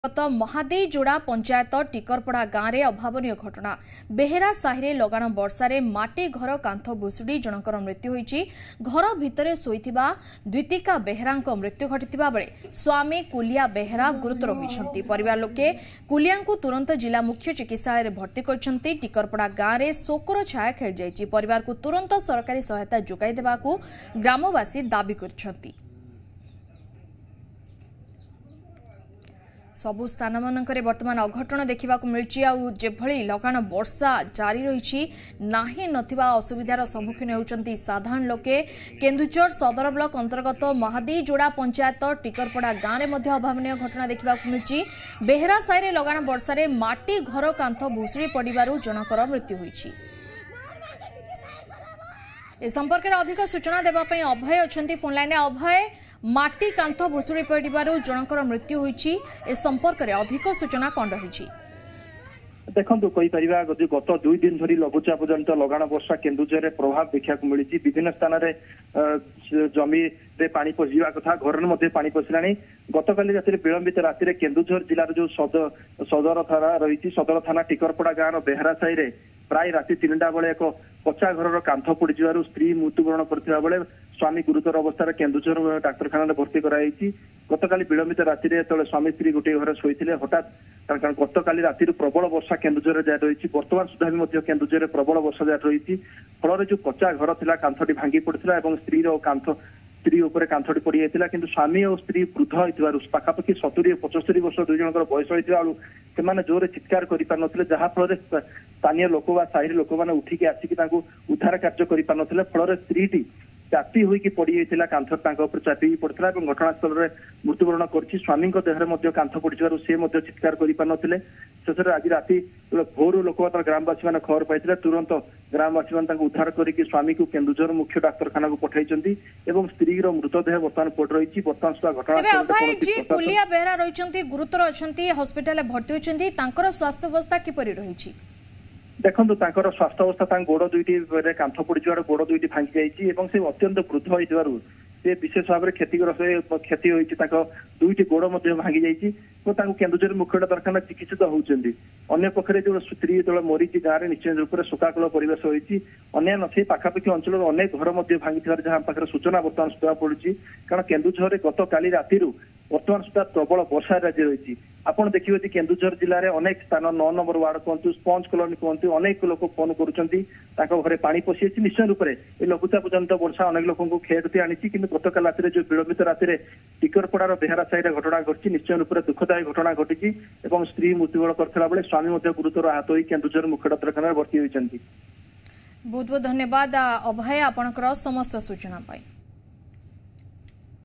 गत महादेईजोड़ा पंचायत टिकरपड़ा गाँव में अभावन घटना बेहेरा साहि लगाण वर्षार माटी घर कांथ भुशुड़ी जनकर मृत्यु होईची। घर भितर शोइथिबा द्वितिका बेहेरा मृत्यु घटिथिबा बेले स्वामी कुलिया बेहेरा गुरुतर होईछंती। परिवार लोके कुलिया को तुरंत जिला मुख्य चिकित्सालय में भर्ती करछंती। टिकरपड़ा गाँव में शोकर छाया खेल जाइची। परिवार को तुरंत सरकारी सहायता जोगाई देबाकू ग्रामवासी दाबी करछंती। सबु स्थान मानकरे वर्तमान अघटन देखा मिली आभली लगाण वर्षा जारी रही नाही नथिबा असुविधार सम्मुखीन होउचंती साधारण लोके। केन्दुझर सदर ब्लॉक अंतर्गत महादेईजोड़ा पंचायत टिकरपड़ा गाँव में अभावन घटना देखा मिली। बेहेरा साहि लगाण वर्षार माटी घर कांथ भुशुड़ी पड़ू जनकर मृत्यु होईची। ए संपर्क में अधिक सूचना देवाई अभय अच्छा फोनलाइन। अभय, माटी कांथ भुशुड़ी पड़ू जनकर मृत्यु होईची, ए संपर्क में अधिक सूचना कौन रही? देखो गत 2 दिन धरी लघुचाप जनित लगाण वर्षा केन्दुझर प्रभाव देखा मिली। विभिन्न स्थान जमी पानी पशिवा कथा घर में पानी पशिला। गतकाली राति विलंबित राति केन्दुझर जिलार जो सदर थाना रही सदर थाना टिकरपड़ा गाँव बेहरा साहि प्राय राति 3टा बेले एक कच्चा घर कांथ पड़ स्त्री मृत्युवरण करथिबा बेले स्वामी गुरुतर अवस्था केन्दुझर डाक्तरखाना भर्ती कराई। गतकाली विलंबित राति स्वामी स्त्री गोटे घर शोते हठात गतकाली राति प्रबल वर्षा केन्दुझर जारी रही। बर्तमान सुधा भी केन्दुझर प्रबल वर्षा जारी रही। फल जो कच्चा घर था कांथटी भांगी पड़ता और स्त्री उपर कांथटी पड़ जाता कि स्वामी और स्त्री वृद्ध होता पाखापाखि 70-75 वर्ष दुई जनकर बयस होता से जोर चित्कार कर जहाँफल स्थानीय लोक साहि लोक मैंने उठिकी आसिक उद्धार कार्य कर फल स्त्री चापी होगी पड़ जाता कांथ चापी पड़ता और घटनास्थल में मृत्युवरण कर स्वामी देहरे कांथ पड़ू से चित्कार कर शेष आज राति भोर लोक ग्रामवासी मैंने खबर पाई तुरंत ग्रामवासी मैंने उद्धार करके स्वामी को केन्दुझर मुख्य डाक्तरखाना को पठाई स्त्री मृतदेह बर्तमान पड़ रही। बर्तमान सुधा घटना कुलिया बेहरा रही गुरुतर अच्छा हस्पिटाल भर्ती होती स्वास्थ्य अवस्था किपरि रही? देखो स्वास्थ्य अवस्था गोड़ दुईटी कांथ पड़ गोड़ दुईटी भांगी जाइए से अत्यंत वृद्ध हो से विशेष भाव में क्षति होती दुईटी गोड़ भांगी जाइए केन्दुझर मुख्य डाक्तरखाना चिकित्सित होती। अन्य पक्षरे जो स्त्री जो मरी गाँव में निश्चय रूप से शोकाकुल परिवेश होती। अन्य नथी पाखापाखि अंचल अनेक घर भांगी जहाँ पाखे सूचना बर्तमान सुधा पड़ी कारण केन्दुझर गत काली राति बर्तमान सुधा प्रबल वर्षा राज्य रही। आपड़ देखिए केन्दुझर जिले में अनेक स्थान 9 नंबर वार्ड कहतु स्पंज कॉलोनी कहतु अनेक लोक फोन कर पानी पशि निश्चय रूप से लघुचाप जनित वर्षा अनेक लोक क्षयक्षति आनी कि गतकाल राति जो विलंबित राति टिकरपड़ार बेहरा साहि घटना घटी निश्चय रूप से दुखदायी घटना घटी स्त्री मृत्युवरण करथिला बेले स्वामी गुरुतर आहत होई केन्दुझर मुख्य डाक्तरखाना भर्ती होइछन्ती। बहुत बहुत धन्यवाद अभय आपणकर समस्त सूचना पाई।